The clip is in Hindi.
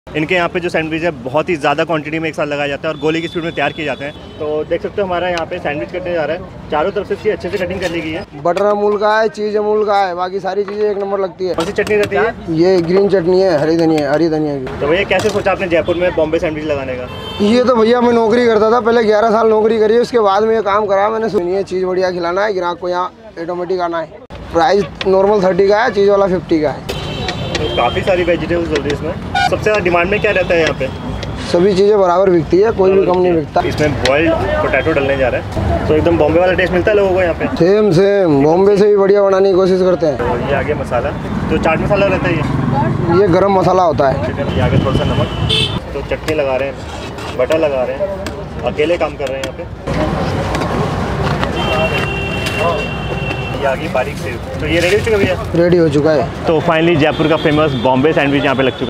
इनके यहाँ पे जो सैंडविच है बहुत ही ज़्यादा क्वांटिटी में एक साथ लगाया जाता है और गोली की स्पीड में तैयार किए जाते हैं। तो देख सकते हो हमारा यहाँ पे सैंडविच कटने जा रहा है, चारों तरफ से इसकी अच्छे से कटिंग कर ली गई है। बटर अमूल का है, चीज़ अमूल का है, बाकी सारी चीज़ें एक नंबर लगती है। कौन सी चटनी रहती है? ये ग्रीन चटनी है, हरी धनिया की। तो भैया कैसे सोचा आपने जयपुर में बॉम्बे सैंडविच लगाने का? ये तो भैया मैं नौकरी करता था पहले, 11 साल नौकरी करी, उसके बाद में ये काम करा मैंने। सुनिए, चीज़ बढ़िया खिलाना है, ग्राहक को यहाँ ऑटोमेटिक आना है। प्राइस नॉर्मल 30 का है, चीज़ वाला 50 का है। तो काफ़ी सारी वेजिटेबल्स होती है इसमें। सबसे ज़्यादा डिमांड में क्या रहता है यहाँ पे? सभी चीज़ें बराबर बिकती है, कोई भी कम नहीं बिकता। इसमें बॉइल्ड पोटैटो डलने जा रहा है, तो एकदम बॉम्बे वाला टेस्ट मिलता है लोगों को यहाँ पे। सेम बॉम्बे से भी बढ़िया बनाने की कोशिश करते हैं। तो ये आगे मसाला, जो चाट मसाला रहता है ये गरम मसाला होता है। ये आगे थोड़ा सा नमक। तो चटनी लगा रहे हैं, बटर लगा रहे हैं, अकेले काम कर रहे हैं यहाँ पे। ये आगे बारीक सेव। तो ये रेडी हो चुका है भैया? रेडी हो चुका है। तो फाइनली जयपुर का फेमस बॉम्बे सैंडविच यहाँ पे लग चुका है।